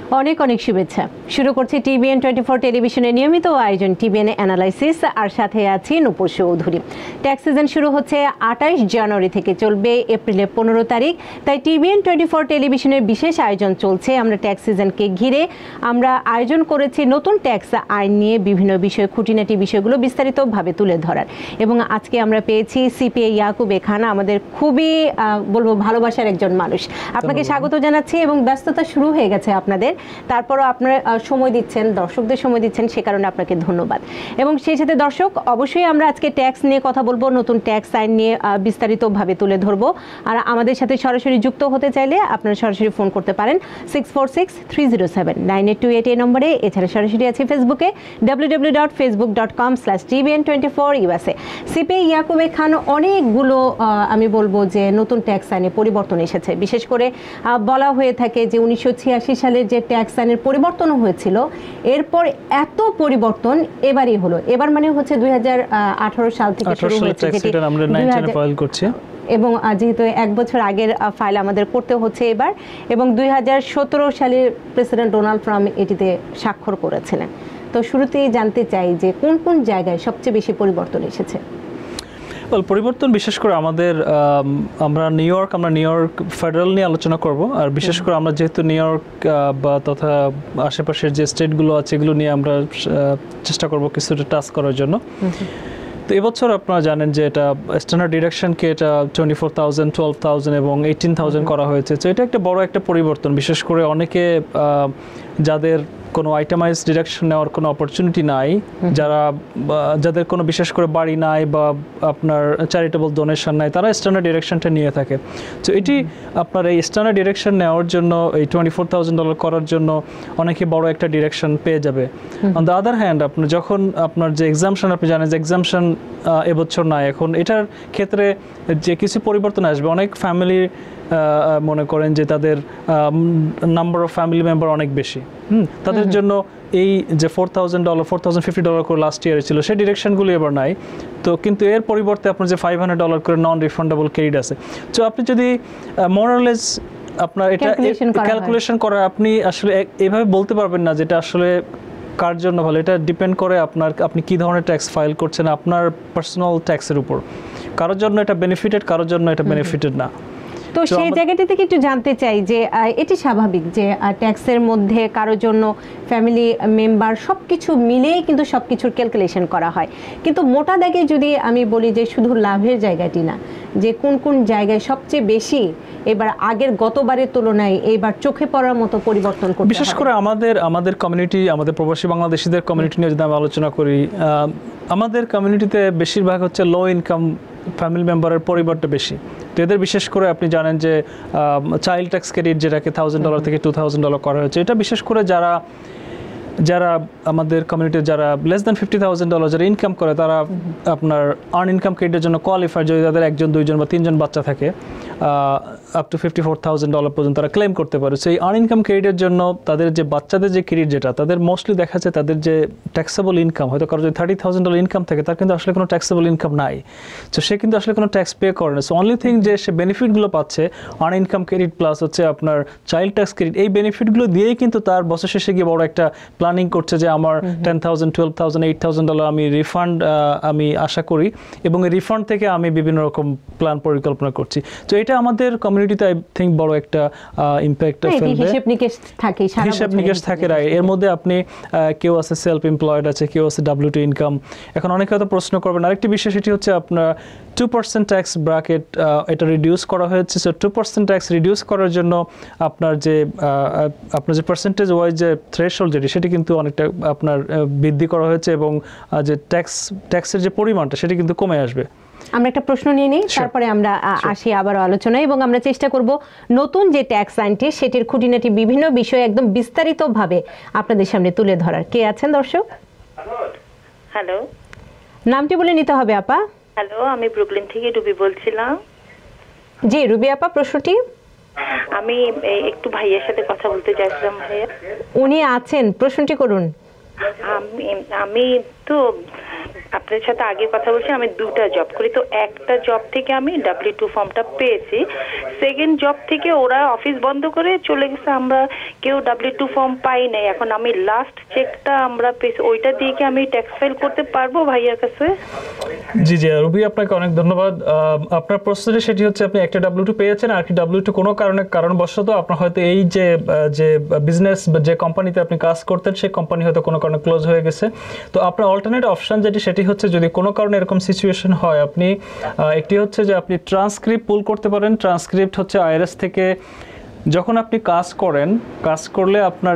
অনেক অনেক শুভেচ্ছা। শুরু করছি টিভিএন 24 টেলিভিশনের নিয়মিত আয়োজন টিভিএন অ্যানালাইসিস, আর সাথে আছি নূপুর চৌধুরী। ট্যাক্স সিজন শুরু হচ্ছে 28 জানুয়ারি থেকে, চলবে এপ্রিলের 15 তারিখ। তাই টিভিএন 24 টেলিভিশনের বিশেষ আয়োজন চলছে। আমরা ট্যাক্স সিজনকে ঘিরে আমরা আয়োজন করেছি নতুন ট্যাক্স আইন নিয়ে বিভিন্ন বিষয়, খুঁটিনাটি বিষয়গুলো বিস্তারিতভাবে তুলে ধরার। এবং আজকে আমরা পেয়েছি সিপিএ ইয়াকুব খান, আমাদের খুবই বলবো ভালোবাসার একজন মানুষ। আপনাকে স্বাগত জানাচ্ছি এবং ব্যস্ততা শুরু হয়ে গেছে আপনাদের, তারপরও আপনারা সময় দিচ্ছেন, দর্শকদের সময় দিচ্ছেন, সে কারণে আপনাকে ধন্যবাদ। এবং সেই সাথে দর্শক, অবশ্যই আমরা আজকে ট্যাক্স নিয়ে কথা বলবো, নতুন ট্যাক্স আইন নিয়ে বিস্তারিতভাবে তুলে ধরবো। আর আমাদের সাথে সরাসরি যুক্ত হতে চাইলে আপনারা সরাসরি ফোন করতে পারেন 6463079828 এই নম্বরে। এছাড়া সরাসরি আছে ফেসবুকে www.facebook.com/tvn24USA। সিপিএ ইয়াকুব খান, অনেকগুলো আমি বলবো যে নতুন ট্যাক্স আইনে পরিবর্তন এসেছে। বিশেষ করে বলা হয়ে থাকে যে 1986 সালের যে ট্যাক্স আইনের পরিবর্তন হয়েছিল, এরপর এত পরিবর্তন এবারই হলো। এবার মানে হচ্ছে 2018 সাল থেকে শুরু হয়েছে, যেটি আমরা 19 ফাইল করছি। এবং যেহেতু এক বছর আগের ফাইল আমাদের করতে হচ্ছে এবার, এবং 2017 সালে প্রেসিডেন্ট ডোনাল্ড ট্রাম্প এটিতে স্বাক্ষর করেছিলেন। তো শুরুতেই জানতে চাই যে কোন কোন জায়গায় সবচেয়ে বেশি পরিবর্তন এসেছে? পরিবর্তন বিশেষ করে আমাদের আমরা নিউ ইয়র্ক ফেডারেল নিয়ে আলোচনা করব। আর বিশেষ করে আমরা যেহেতু নিউ ইয়র্ক বা তথা আশেপাশের যে স্টেটগুলো আছে এগুলো নিয়ে আমরা চেষ্টা করব কিছুটা টাস্ক করার জন্য। তো এবছর আপনারা জানেন যে এটা স্ট্যান্ডার্ড ডিডাকশনকে এটা 24,000, 12,000 এবং 18,000 করা হয়েছে। তো এটা একটা বড় একটা পরিবর্তন। বিশেষ করে অনেকে যাদের কোনো আইটেমাইজ ডিডাকশন নেওয়ার কোনো অপরচুনিটি নাই, যাদের কোনো বিশেষ করে বাড়ি নাই বা আপনার চ্যারিটেবল ডোনেশন নাই, তারা স্ট্যান্ডার্ড ডিডাকশনটা নিয়ে থাকে। তো এটি আপনার এই স্ট্যান্ডার্ড ডিডাকশন নেওয়ার জন্য, এই $24,000 করার জন্য অনেকে বড় একটা ডিডাকশন পেয়ে যাবে। অন দ্য আদার হ্যান্ড, যখন আপনার যে এক্সামশন, আপনি জানেন যে এক্সামশন এবছর নাই, এখন এটার ক্ষেত্রে যে কিছু পরিবর্তন আসবে। অনেক ফ্যামিলি মনে করেন যে তাদের নাম্বার অফ ফ্যামিলি মেম্বার অনেক বেশি, তাদের জন্য এই যে $4,000, $4,050 করে লাস্ট ইয়ারে ছিল, সেই ডিরেকশনগুলি এবার নাই। তো কিন্তু এর পরিবর্তে আপনার যে $500 করে নন রিফান্ডেবল ক্রেডিট আছে। তো আপনি যদি মোরালেস আপনার এটা ক্যালকুলেশন করা, আপনি আসলে এইভাবে বলতে পারবেন না যেটা আসলে কার জন্য ভালো। এটা ডিপেন্ড করে আপনি কি ধরনের ট্যাক্স ফাইল করছেন, আপনার পার্সোনাল ট্যাক্সের উপর। কারোর জন্য এটা বেনিফিটেড, কারোর জন্য এটা বেনিফিটেড না। তো সেই জায়গাটি থেকে একটু জানতে চাই যে এটি স্বাভাবিক যে ট্যাক্সের মধ্যে কারোর জন্য ফ্যামিলি মেম্বার সবকিছু মিলেই কিন্তু সবকিছুর ক্যালকুলেশন করা হয়, কিন্তু মোটা দাগে যদি আমি বলি যে শুধু লাভের জায়গাটি না, যে কোন কোন জায়গায় সবচেয়ে বেশি এবার আগের গতবারের তুলনায় এইবার চোখে পড়ার মতো পরিবর্তন করতে হবে। বিশেষ করে আমাদের কমিউনিটি, আমাদের প্রবাসী বাংলাদেশিদের কমিউনিটি নিয়ে যদি আমি আলোচনা করি, আমাদের কমিউনিটিতে বেশিরভাগ হচ্ছে লো ইনকাম ফ্যামিলি মেম্বারের পরিবারটা বেশি। তো এদের বিশেষ করে আপনি জানেন যে চাইল্ড ট্যাক্স ক্রেডিট যেটাকে $1,000 থেকে $2,000 করা হয়েছে, এটা বিশেষ করে যারা আমাদের কমিউনিটির যারা লেস দ্যান $50,000 যারা ইনকাম করে, তারা আপনার আর্ন ইনকাম ক্রেডিটের জন্য কোয়ালিফাই। যদি তাদের 1, 2 বা 3 বাচ্চা থাকে, আপ টু $54,000 পর্যন্ত তারা ক্লেম করতে পারে। সেই আর্ন ইনকাম ক্রেডিটের জন্য তাদের যে বাচ্চাদের যে ক্রেডিট, যেটা তাদের মোস্টলি দেখা যায় তাদের যে ট্যাক্সেবল ইনকাম, হয়তো কারো যদি $30,000 ইনকাম থাকে, তার কিন্তু আসলে কোনো ট্যাক্সেবল ইনকাম নাই। তো সে কিন্তু আসলে কোনো ট্যাক্স পে করে না। সো অনলি থিং যে সে বেনিফিটগুলো পাচ্ছে আর্ন ইনকাম ক্রেডিট প্লাস হচ্ছে আপনার চাইল্ড ট্যাক্স ক্রেডিট, এই বেনিফিটগুলো দিয়েই কিন্তু তার বছর শেষে গিয়ে বড় একটা প্ল্যানিং করছে যে আমার $10,000, $12,000, $8,000 আমি রিফান্ড আমি আশা করি, এবং এই রিফান্ড থেকে আমি বিভিন্ন রকম প্ল্যান পরিকল্পনা করছি। তো এটা আমাদের কমিউনিটিতে আই থিঙ্ক বড় একটা ইম্প্যাক্ট ফেলবে। হিসাব নিকেশ থাকে। এর মধ্যে আপনি কেউ আছে সেলফ এমপ্লয়েড আছে, কেউ আছে W2 ইনকাম। এখন অনেকে হয়তো প্রশ্ন করবেন, আরেকটি বিষয় সেটি হচ্ছে আপনার 2% ট্যাক্স ব্র্যাকেট এটা রিডিউস করা হয়েছে। সো 2% ট্যাক্স রিডিউস করার জন্য আপনার যে পার্সেন্টেজ ওয়াইজ যে থ্রেশহোল্ড যেটি, সেটি কিন্তু অনেকটা আপনার বৃদ্ধি করা হয়েছে, এবং যে ট্যাক্সের যে পরিমাণটা সেটি কিন্তু কমে আসবে। আমরা একটা প্রশ্ন নিয়ে নিই, তারপরে আমরা আসি আবার আলোচনায়, এবং আমরা চেষ্টা করব নতুন যে ট্যাক্স আইনটি সেটির খুঁটিনাটি বিভিন্ন বিষয় একদম বিস্তারিতভাবে আপনাদের সামনে তুলে ধরার। কে আছেন দর্শক? হ্যালো, নামটি বলে নিতে হবে আপা। হ্যালো, আমি ব্রুকলিন থেকে রুবি বলছিলাম। জি রুবি আপা, প্রশ্নটি? আমি একটু ভাইয়ের সাথে কথা বলতে চাইছিলাম। ভাইয়া উনি আছেন, প্রশ্নটি করুন। আমি তো আপনার সাথে আগে কথা বলছি, আমি 2টা জব করি, তো একটা জব থেকে আমি W2 ফর্মটা পেয়েছি, সেকেন্ড জব থেকে ওরা অফিস বন্ধ করে চলে গেছে, আমরা কেউ W2 ফর্ম পাই নাই। এখন আমি লাস্ট চেকটা আমরা পেয়েছি, ওইটা দিয়ে কি আমি ট্যাক্স ফাইল করতে পারবো ভাইয়ার কাছে? জি জি রুবি, আপনাকে অনেক ধন্যবাদ। আপনার প্রশ্নটি সেটি হচ্ছে আপনি একটা W2 পেয়েছেন, আর কি W2 কোনো কারণবশত আপনার হয়তো এই যে বিজনেস যে কোম্পানিতে আপনি কাজ করতেন সেই কোম্পানি হয়তো কোনো কারণে ক্লোজ হয়ে গেছে। তো আপনার অল্টারনেট অপশন সেটি হচ্ছে যদি কোনো কারণে এরকম সিচুয়েশন হয়, আপনি একটি হচ্ছে যে আপনি ট্রান্সক্রিপ্ট পুল করতে পারেন। ট্রান্সক্রিপ্ট হচ্ছে আইআরএস থেকে যখন আপনি কাজ করলে আপনার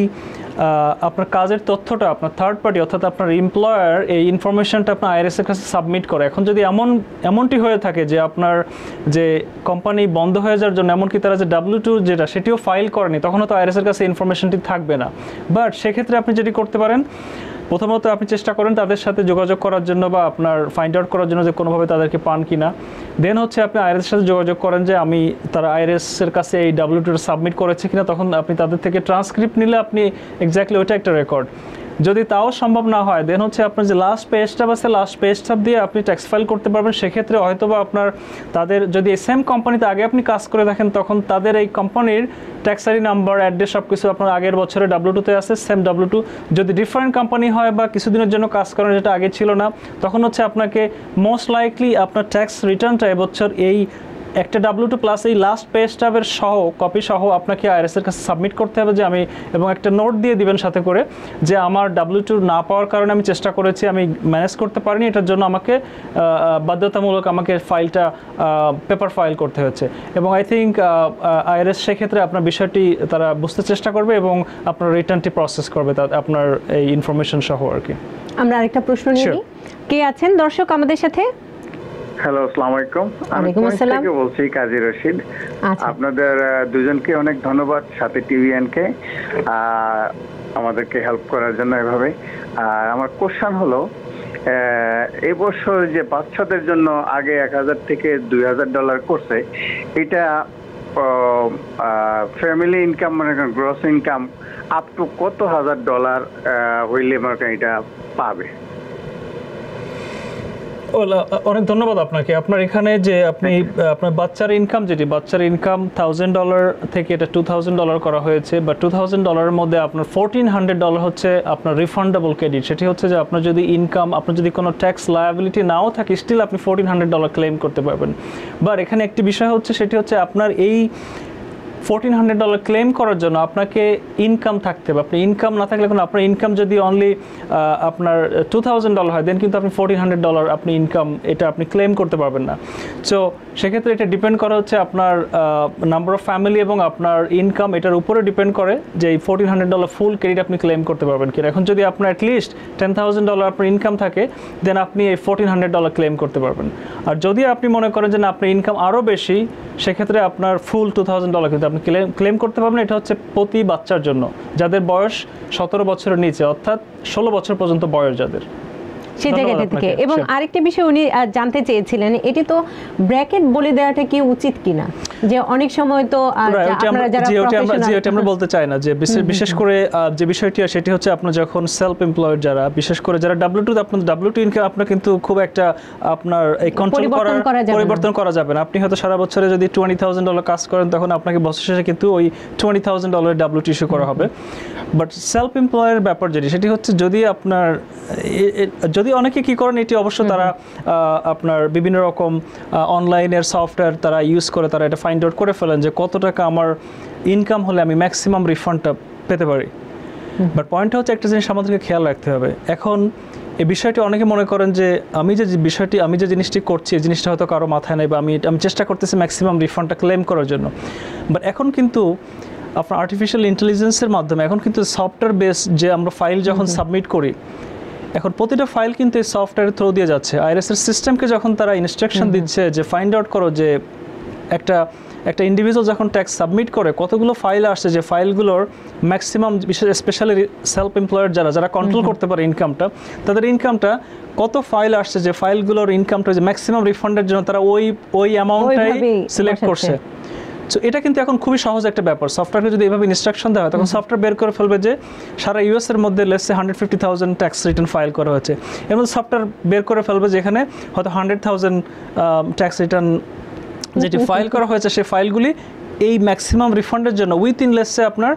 আপনার কাজের তথ্যটা আপনার থার্ড পার্টি অর্থাৎ আপনার এমপ্লয়ার এই ইনফরমেশনটা আপনার আইআরএসের কাছে সাবমিট করে। এখন যদি এমনটি হয়ে থাকে যে আপনার যে কোম্পানি বন্ধ হয়ে যাওয়ার জন্য এমনকি তারা যে W2 সেটিও ফাইল করেনি, তখন তো আইআরএসের কাছে ইনফরমেশনটি থাকবে না। বাট সেক্ষেত্রে আপনি যেটি করতে পারেন, প্রথমত আপনি চেষ্টা করেন তাদের সাথে যোগাযোগ করার জন্য বা আপনার ফাইন্ড আউট করার জন্য যে কোনোভাবে তাদেরকে পান কিনা। দেন হচ্ছে আপনি আইআরএসের সাথে যোগাযোগ করেন যে তারা আইআরএসের কাছে এই W2 সাবমিট করেছে কিনা, তখন আপনি তাদের থেকে ট্রান্সক্রিপ্ট নিলে আপনি এক্স্যাক্টলি ওইটা একটা রেকর্ড। যদি তাও সম্ভব না হয় দেন হচ্ছে আপনার যে লাস্ট পে স্ট্যাব আছে লাস্ট পে স্ট্যাব দিয়ে আপনি ট্যাক্স ফাইল করতে পারবেন। সেক্ষেত্রে হয়তো বা আপনার তাদের যদি সেম কোম্পানিতে আগে আপনি কাজ করে থাকেন তখন তাদের এই কোম্পানির ট্যাক্স আইডি নাম্বার অ্যাড্রেস সব কিছু আপনার আগের বছরে W2-তে আছে, সেম W2। যদি ডিফারেন্ট কোম্পানি হয় বা কিছুদিনের জন্য কাজ করেন যেটা আগে ছিল না, তখন হচ্ছে আপনাকে মোস্ট লাইকলি আপনার ট্যাক্স রিটার্নটা এবছর এই একটা W2 প্লাস এই লাস্ট পে স্ট্যাবের কপি সহ আপনাকে আইআরএসের কাছে সাবমিট করতে হবে যে আমি, এবং একটা নোট দিয়ে দিবেন সাথে করে যে আমার W2 না পাওয়ার কারণে আমি চেষ্টা করেছি, আমি ম্যানেজ করতে পারিনি, এটার জন্য আমাকে বাধ্যতামূলক আমাকে ফাইলটা পেপার ফাইল করতে হয়েছে। এবং আই থিঙ্ক আইআরএস সেক্ষেত্রে আপনার বিষয়টি তারা বুঝতে চেষ্টা করবে এবং আপনার রিটার্নটি প্রসেস করবে আপনার এই ইনফরমেশন সহ আর কি। আমরা আরেকটা প্রশ্ন নিয়ে নিই। কে আছেন দর্শক আমাদের সাথে? হ্যালো, আসসালামু আলাইকুম। আমি থেকে বলছি কাজী রশিদ। আপনাদের দুজনকে অনেক ধন্যবাদ, সাথে টিভিএনকে আমাদেরকে হেল্প করার জন্য এভাবে। আর আমার কোশ্চেন হলো, এবছর যে বাচ্চাদের জন্য আগে 1000 থেকে $2000 করছে, এটা ফ্যামিলি ইনকাম মানে গ্রস ইনকাম আপ টু কত $1000 হইলে মানে এটা পাবে? অনেক ধন্যবাদ আপনাকে। আপনার এখানে যে আপনার বাচ্চার ইনকাম $1000 থেকে এটা $2000 করা হয়েছে, বা $2000 মধ্যে আপনার $1400 হচ্ছে আপনার রিফান্ডেবল ক্রেডিট। সেটি হচ্ছে যে আপনার যদি ইনকাম, আপনার যদি কোনো ট্যাক্স লায়াবিলিটি নাও থাকে, স্টিল আপনি $1400 ক্লেম করতে পারবেন। বাট এখানে একটি বিষয় হচ্ছে, সেটি হচ্ছে আপনার এই $1400 ক্লেম করার জন্য আপনাকে ইনকাম থাকতে হবে। আপনি ইনকাম না থাকলে, এখন আপনার ইনকাম যদি অনলি আপনার $2000 হয়, দেন কিন্তু আপনি $1400 আপনি ইনকাম এটা আপনি ক্লেম করতে পারবেন না। সো সেক্ষেত্রে এটা ডিপেন্ড করা হচ্ছে আপনার নাম্বার অফ ফ্যামিলি এবং আপনার ইনকাম, এটার উপরে ডিপেন্ড করে যে এই $1400 ফুল ক্রেডিট আপনি ক্লেম করতে পারবেন কিনা। এখন যদি আপনার অ্যাটলিস্ট $10,000 আপনার ইনকাম থাকে, দেন আপনি এই $1400 ক্লেম করতে পারবেন। আর যদি আপনি মনে করেন যে না আপনার ইনকাম আরও বেশি, সেক্ষেত্রে আপনার ফুল $2000 কিন্তু আপনি ক্লেম করতে পারবেন। এটা হচ্ছে প্রতি বাচ্চার জন্য যাদের বয়স 17 বছরের নিচে, অর্থাৎ 16 বছর পর্যন্ত বয়স যাদের। সেই জায়গাটা থেকে। এবং আরেকটা বিষয় উনি জানতে চেয়েছিলেন, এটি তো ব্র্যাকেট বলে দেওয়াটা কি উচিত কিনা, যে অনেক সময় তো আপনারা যারা আমরা বলতে চাই না যে বিশেষ করে যে বিষয়টি সেটি হচ্ছে আপনার যখন সেলফ এমপ্লয়েড যারা, বিশেষ করে যারা W2 আপনার W2 ইনকাম আপনার কিন্তু খুব একটা আপনার এই কন্ট্রোল পরিবর্তন করা যাবে না। আপনি হয়তো সারা বছরে যদি $20,000 কাজ করেন, তখন আপনাকে বছর শেষে কিন্তু ওই $20,000 W2 ইস্যু করা হবে। বাট সেলফ এমপ্লয়ের ব্যাপার সেটি হচ্ছে যদি আপনার অনেকে কি করেন, এটি অবশ্য তারা আপনার বিভিন্ন রকম অনলাইনের সফটওয়্যার তারা ইউজ করে তারা এটা ফাইন্ড আউট করে ফেলেন যে কত টাকা আমার ইনকাম হলে আমি ম্যাক্সিমাম রিফান্ডটা পেতে পারি। বাট পয়েন্টটা হচ্ছে একটা জিনিস আমাদেরকে খেয়াল রাখতে হবে। এখন এই বিষয়টি অনেকে মনে করেন যে আমি যে জিনিসটি করছি, এই জিনিসটা হয়তো কারো মাথায় নেই, বা আমি চেষ্টা করতেছি ম্যাক্সিমাম রিফান্ডটা ক্লেম করার জন্য। বাট এখন কিন্তু আপনার আর্টিফিশিয়াল ইন্টেলিজেন্সের মাধ্যমে এখন কিন্তু সফটওয়্যার বেস যে আমরা ফাইল যখন সাবমিট করি, এখন প্রতিটা ফাইল কিন্তু এই সফটওয়্যারের থ্রু দিয়ে যাচ্ছে। আইআরএসের সিস্টেমকে যখন তারা ইনস্ট্রাকশন দিচ্ছে যে ফাইন্ড আউট করো যে একটা ইন্ডিভিজুয়াল যখন ট্যাক্স সাবমিট করে কতগুলো ফাইল আসছে, যে ফাইলগুলোর ম্যাক্সিমাম স্পেশালি সেলফ এমপ্লয়েড যারা কন্ট্রোল করতে পারে ইনকামটা, তাদের ইনকামটা কত ফাইল আসছে, যে ফাইলগুলোর ইনকামটা যে ম্যাক্সিমাম রিফান্ডের জন্য তারা ওই অ্যামাউন্টটাই সিলেক্ট করছে। সো এটা কিন্তু এখন খুবই সহজ একটা ব্যাপার। সফটওয়্যারকে যদি এভাবে ইনস্ট্রাকশন দেওয়া হয় তখন সফটওয়্যার বের করে ফেলবে যে সারা ইউএস এর মধ্যে let's say 150,000 tax return file করা হয়েছে, এর মধ্যে সফটওয়্যার বের করে ফেলবে যেখানে হয়তো 100,000 ট্যাক্স রিটার্ন যেটি ফাইল করা হয়েছে সেই ফাইলগুলি এই ম্যাক্সিমাম রিফান্ডের জন্য উইথিন লেটস সে আপনার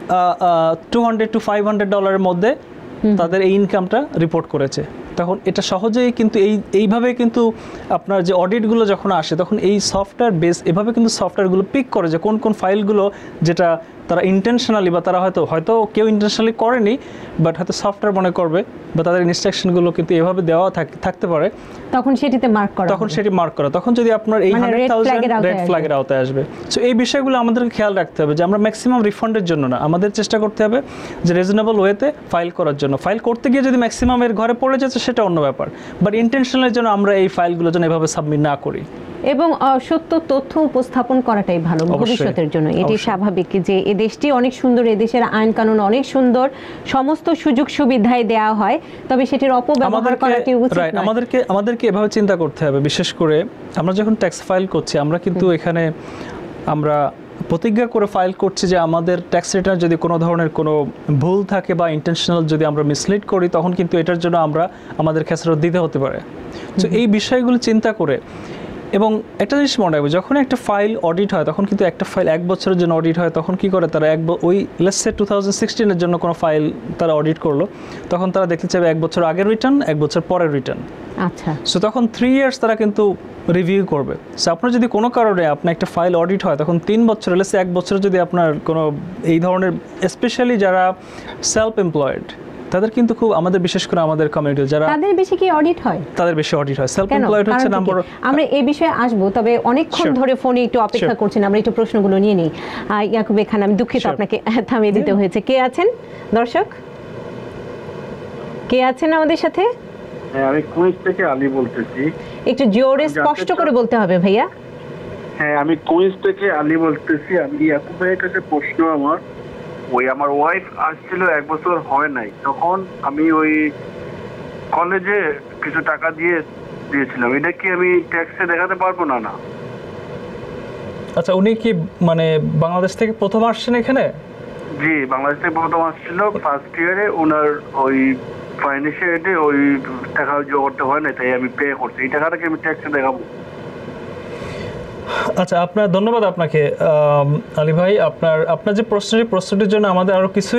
$200 to $500 মধ্যে তাদের এই ইনকামটা রিপোর্ট করেছে। তখন এটা সহজেই কিন্তু এইভাবে কিন্তু আপনার যে অডিটগুলো যখন আসে তখন এই সফটওয়্যার বেস এভাবে কিন্তু সফটওয়্যারগুলো পিক করে যে কোন কোন ফাইলগুলো যেটা তারা ইন্টেনশনালি বা তারা হয়তো কেউ ইন্টেনশনালি করেনি বাট হয়তো সফটওয়্যার মনে করবে বা তাদের ইনস্ট্রাকশনগুলো কিন্তু এভাবে দেওয়া থাকতে পারে, তখন সেটিতে মার্ক করা, তখন সেটি মার্ক করা, তখন যদি আপনার এই 100,000 রেড ফ্ল্যাগের আওতায় আসবে। সো এই বিষয়গুলো আমাদেরকে খেয়াল রাখতে হবে যে আমরা ম্যাক্সিমাম রিফান্ডের জন্য না, আমাদের চেষ্টা করতে হবে যে রিজনেবল ওয়েতে ফাইল করার জন্য। ফাইল করতে গিয়ে যদি ম্যাক্সিমামের ঘরে পড়ে যাচ্ছে সেটা অন্য ব্যাপার, বাট ইন্টেনশনালের জন্য আমরা এই ফাইলগুলো যেন এভাবে সাবমিট না করি এবং সত্য তথ্য উপস্থাপন করাটাই ভালো ভবিষ্যতের জন্য। এটি স্বাভাবিক যে এই দেশটি অনেক সুন্দর, এই দেশের আইন কানুন অনেক সুন্দর, সমস্ত সুযোগ সুবিধাই দেওয়া হয়, তবে সেটির অপব্যবহার করাটি উচিত নয়। আমাদেরকে এভাবে চিন্তা করতে হবে, বিশেষ করে আমরা যখন ট্যাক্স ফাইল করছি আমরা কিন্তু এখানে আমরা প্রতিজ্ঞা করে ফাইল করছি যে আমাদের ট্যাক্স রিটার্ন যদি কোনো ধরনের কোনো ভুল থাকে বা ইন্টেনশনাল যদি আমরা মিসলিড করি তখন কিন্তু এটার জন্য আমাদের খেসারত দিতে হতে পারে। তো এই বিষয়গুলো চিন্তা করে এবং একটা জিনিস মনে রাখবে, যখন একটা ফাইল অডিট হয় তখন কিন্তু একটা ফাইল 1 বছরের জন্য অডিট হয়, তখন কি করে তারা ওই লেটস সে 2016 জন্য কোনো ফাইল তারা অডিট করলো, তখন তারা দেখতে চাইবে 1 বছর আগের রিটার্ন 1 বছর পরের রিটার্ন। আচ্ছা, সো তখন 3 ইয়ার্স তারা কিন্তু রিভিউ করবে। সো আপনার যদি কোনো কারণে আপনার একটা ফাইল অডিট হয় তখন 3 বছর লেটস সে 1 বছরে যদি আপনার কোনো এই ধরনের স্পেশালি যারা সেলফ এমপ্লয়েড তাদের কিন্তু খুব আমাদের বিশেষ করে আমাদের কমিউনিটি যারা তাদের বেশি কি অডিট হয়, তাদের বেশি অডিট হয়। সেলফ এমপ্লয়েড হচ্ছে নাম্বার। আমরা এই বিষয়ে আসবো, তবে অনেকক্ষণ ধরে ফোনে একটু অপেক্ষা করছেন, আমরা একটু প্রশ্নগুলো নিয়ে নিই। ইয়াকুব খান, আমি দুঃখিত আপনাকে থামিয়ে দিতে হয়েছে। কে আছেন দর্শক, কে আছেন আমাদের সাথে? হ্যাঁ, আমি কুইন্স থেকে আলী বলতেছি। একটু জোরে স্পষ্ট করে বলতে হবে ভাইয়া। হ্যাঁ, আমি কুইন্স থেকে আলী বলতেছি। আমি ইয়াকুব ভাইয়ের কাছে প্রশ্ন আমার ওয়াইফ আসছিল 1 বছর হয় নাই, তখন আমি ওই কলেজে কিছু টাকা দিয়েছিলাম, এটা কি আমি ট্যাক্সে দেখাতে পারবো না? না। আচ্ছা, উনি কি মানে বাংলাদেশ থেকে প্রথম আসছেন এখানে? জি, বাংলাদেশ থেকে প্রথম আসছিল ফার্স্ট ইয়ারে। ওনার ওই ফাইন্যান্সিয়ালি ওই টাকা জোগাড় করতে হয় না, তাই আমি পে করছি। এই টাকাটাকে আমি ট্যাক্সে দেখাবো? আচ্ছা, আপনার ধন্যবাদ আপনাকে আলী ভাই। আপনার যে প্রশ্নটির জন্য আমাদের আরো কিছু